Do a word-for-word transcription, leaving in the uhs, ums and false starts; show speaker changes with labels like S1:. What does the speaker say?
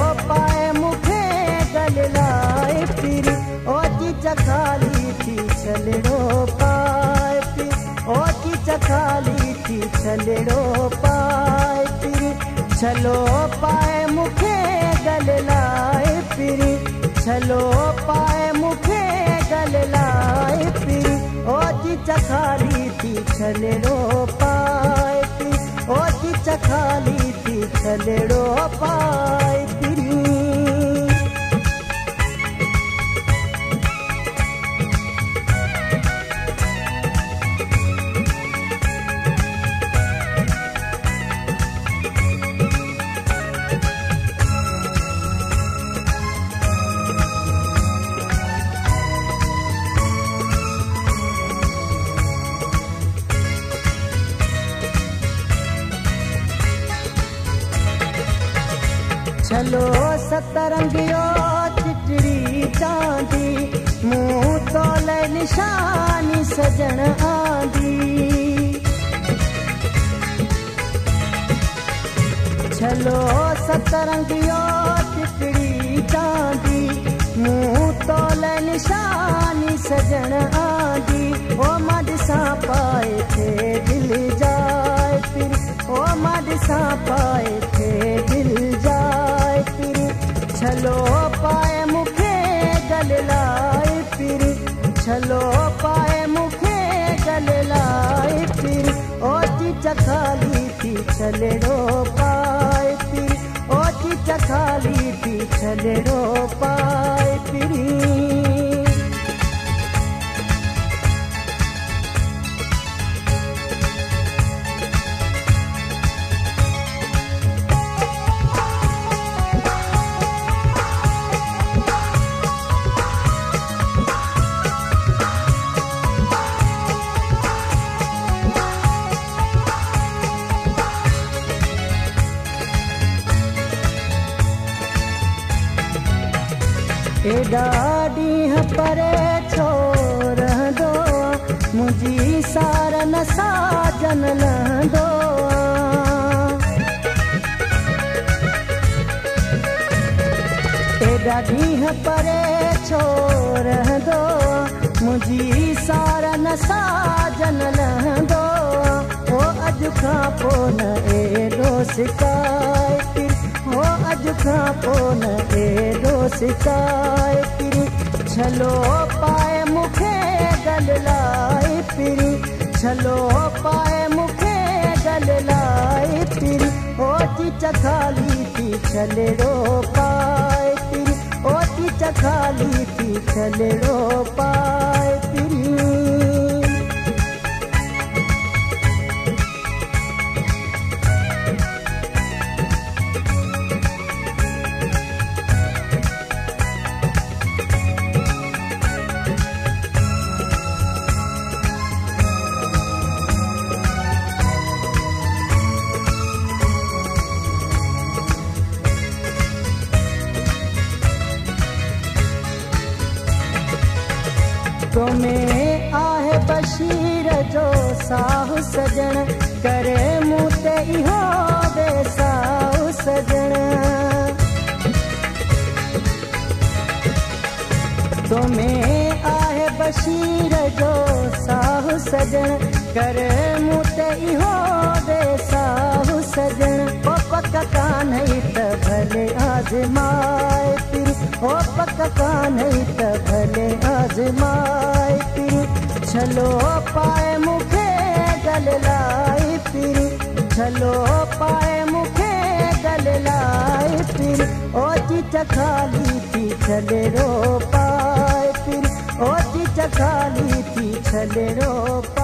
S1: पाए मुखे गल लाए फिरी ओ जी चखाली थी छलड़ो पाए फिरी ओ जी चखाली थी छलड़ो पाए फिरी छलो पाए मुखे गल लाए फिरी छलो पाए मुखे गल लाए फिरी ओ जी चखाली थी छलड़ो पाए फिरी ओ जी चखाली थी छलड़ो पाए फिरी चलो सतरंगियो चिटड़ी चांदी मुंह तोले निशानी सजन आंदी चलो सतरंगियो चिटड़ी चांदी मुंह तोले निशानी सजन आंदी ओ मदसा पाए थे दिल जाए फिर ओ मदसा पाए थे दिल जाए छलो पाए मुखे गल लाए फिरी छलो पाए मुखे गल लाए फिरी ओ जी चखाली थी छलड़ो पाए फिरी ओ जी चखाली थी छलड़ो पाए फिरी एडा ॾींह परे छो रहंदो मुंहिंजी सार न साजन लहंदो एडा ॾींह परे छो रहंदो मुंहिंजी सार न साजन लहंदो ओ अॼु खां पोइ न एॾो शिकायत ओ अॼु खां पोइ न एॾो शिकाए फिरी छलो पाए मुखे गल लाए फिरी छलो पाए मुखे गल लाए फिरी ओ जी चखाली थी छलड़ो पाए फिरी ओ जी चखाली थी छलड़ो पाए फिरी तुम्हें आहे बशीर जो साहु सजन करे मूं ते इहो बेसाहु सजन तुम्हें आहे बशीर जो साहु सजन करे मूं ते इहो बेसाहु सजन ओ पक कान त भले आज़माए फिरी ओ पक कान त भले आज़माए फिरी छलो पाए मुखे गल लाए फिरी छलो पाए मुखे गल लाए फिरी ओ जी चखाली थी छलड़ो पाए फिरी ओ जी चखाली थी छलड़ो पाए